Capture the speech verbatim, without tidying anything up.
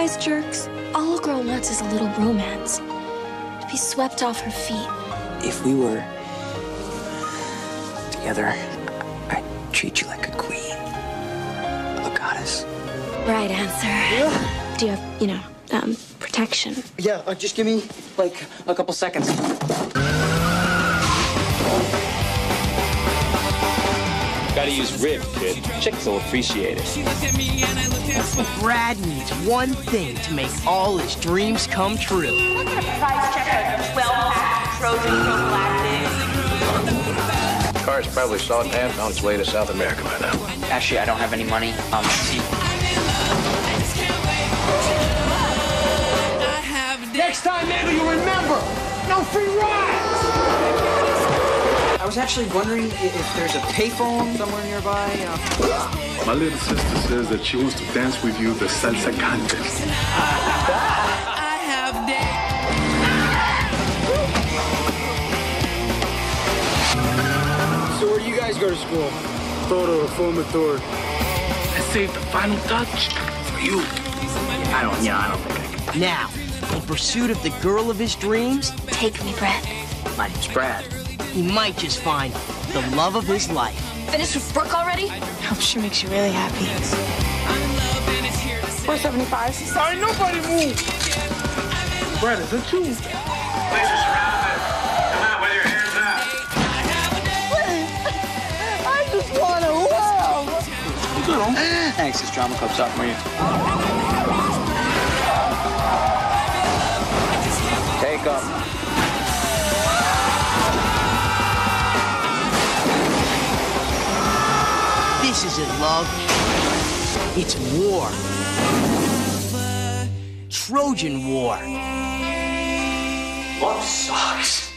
guys jerks? All a girl wants is a little romance. To be swept off her feet. If we were together, I'd treat you like a queen. A goddess. Right answer. Yeah. Do you have, you know, um, protection? Yeah, uh, just give me, like, a couple seconds. Gotta use rib, kid. Chicks will appreciate it. Brad needs one thing to make all his dreams come true. Look at a price check of twelve packs of Trojan prophylactic. The car's probably salt and on its way to South America by now. Actually, I don't have any money. Um, see. Next time, maybe you'll remember. No free rides. I was actually wondering if there's a payphone somewhere nearby. Uh... My little sister says that she wants to dance with you the salsa contest. So where do you guys go to school? Toro, Reformatory. I saved the final touch for you. I don't, yeah, I don't think I can. Now, in pursuit of the girl of his dreams, Take me, Brad. My name's Brad. he might just find the love of his life. Finished with Brooke already? Hope she makes you really happy. four seventy-five. Sorry, nobody move. Brad, is it you? Place is surrounded. Come out with your hands up. I just want to love. You good, huh? Thanks, this drama club sophomore year. Take up. This isn't love. It's war. Trojan War. Love sucks.